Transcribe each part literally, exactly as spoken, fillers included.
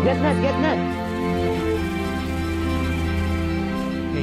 Get net, get net. Hey.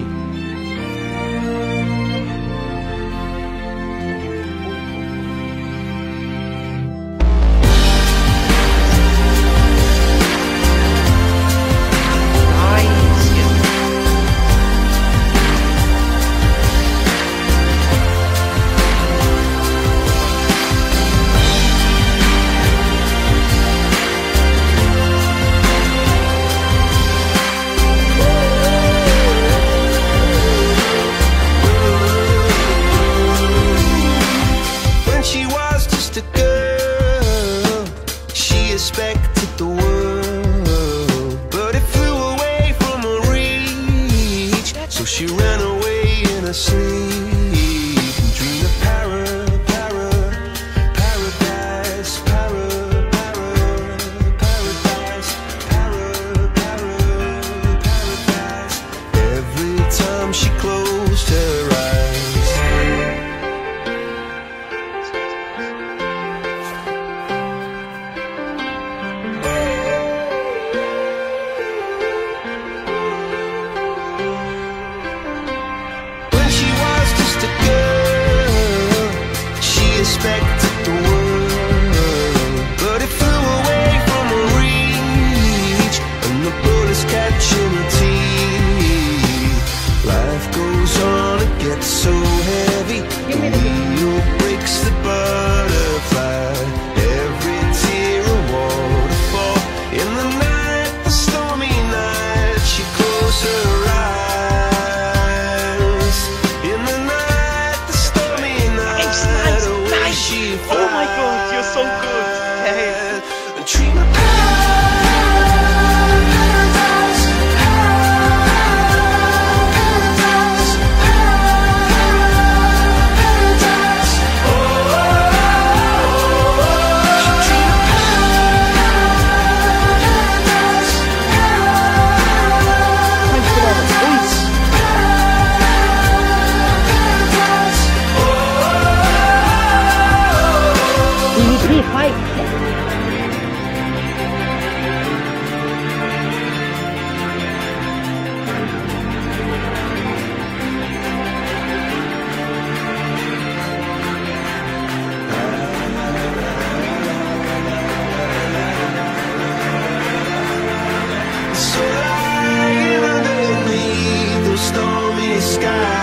Expected the world, but it flew away from her reach. So she ran away in her sleep and dreamed of para, para, paradise, para, para, paradise, para, para, paradise. Every time she closed her eyes. Expected the world, but it flew away from her reach, and the bullets catching her teeth. Life goes on, it gets so heavy. The wheel breaks the butterfly. Every tear a waterfall. In the night, the stormy night, she closed her eyes. In the night, the stormy night. Oh my god, you're so good! Hey. A dream of paradise, paradise, paradise. Oh, oh, oh, oh. A dream of paradise, paradise. Dimitri, fight! So lying underneath the stormy sky.